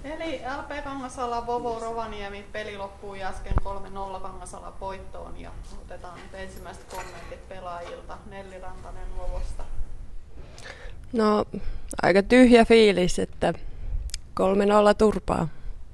Eli LP Kangasala, Vovo Rovaniemi, peli loppui äsken 3-0 Kangasala voittoon ja otetaan nyt ensimmäiset kommentit pelaajilta. Nelli Rantanen Vovosta. No, aika tyhjä fiilis, että 3-0 turpaa.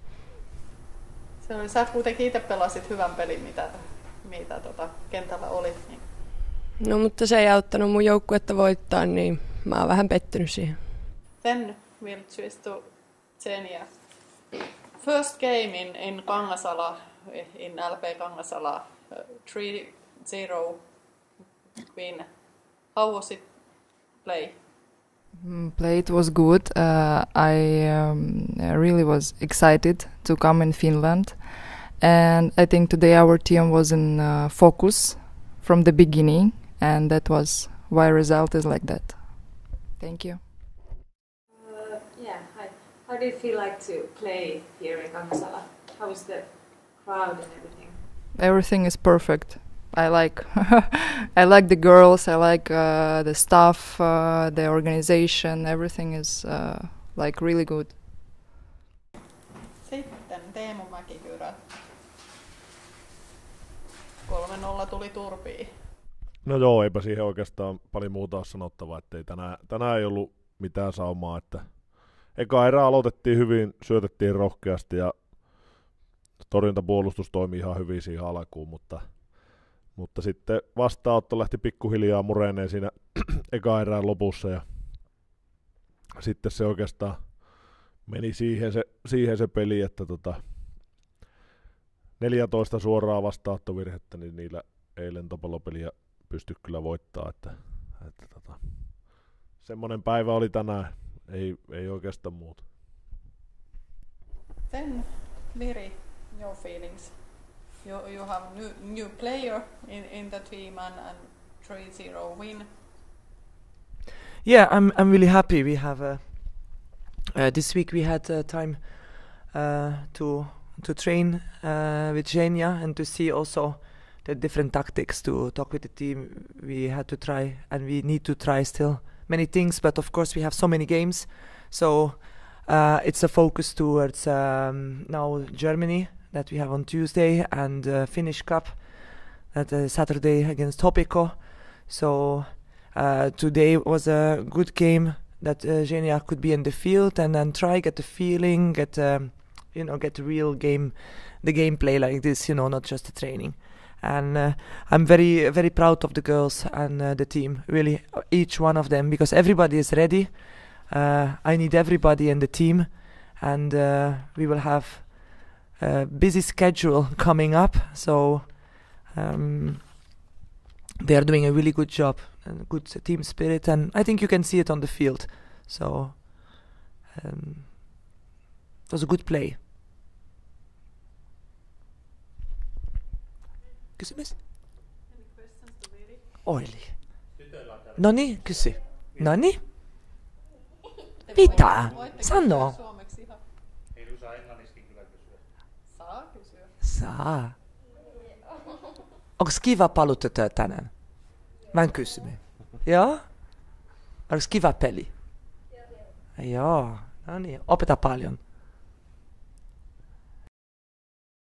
Se oli, sä kuitenkin itse pelasit hyvän pelin, mitä kentällä oli. Niin. No, mutta se ei auttanut mun joukkuetta voittaa, niin mä oon vähän pettynyt siihen. Then we'll switch to Xenia. First game in Kangasala, in LP Kangasala, 3-0 win. How was it play? Play it was good. I really was excited to come in Finland, and I think today our team was in focus from the beginning, and that was why result is like that. Thank you. Hi. How do you feel like to play here in Kangasala? How is the crowd and everything? Everything is perfect. I like I like the girls, I like the staff, the organization, everything is like really good. Sitten Teemu Mäkikyrö. 3-0 tuli turpiin. No joo, eipä siihen oikeastaan paljon muuta ole sanottavaa, ettei tänään ei ollut mitään saumaa, että eka erä aloitettiin hyvin, syötettiin rohkeasti ja torjuntapuolustus toimi ihan hyvin siihen alkuun, mutta sitten vastaanotto lähti pikkuhiljaa mureneen siinä eka erään lopussa ja sitten se oikeastaan meni siihen se peli, että 14 suoraa vastaanottovirhettä, niin niillä ei lentopallopeliä pysty kyllä voittaa, että semmoinen päivä oli tänään, ei oikeastaan muuta. Then Viri, your feelings? You have new player in the team and 3-0 win. Yeah, I'm really happy. We have this week we had time to train with Xenia and to see also the different tactics, to talk with the team. We had to try, and we need to try still many things, but of course we have so many games, so it's a focus towards now Germany that we have on Tuesday, and Finnish Cup that Saturday against Topiko. So today was a good game that Xenia could be in the field and then try get the feeling, get the real game, the gameplay like this, not just the training. And I'm very, very proud of the girls and the team, really, each one of them, because everybody is ready. I need everybody in the team, and we will have a busy schedule coming up, so they are doing a really good job and good team spirit, and I think you can see it on the field. So it was a good play. Kysymys? Oili. Noniin, kysy. Noniin? Mitä? Sano. Ei du saa englanniskin kyllä kysyä. Saa kysyä. Saa. Onko kiva paluutytö tänään? Mä en kysynyt. Joo? Onko kiva peli? Joo. No niin, opeta paljon.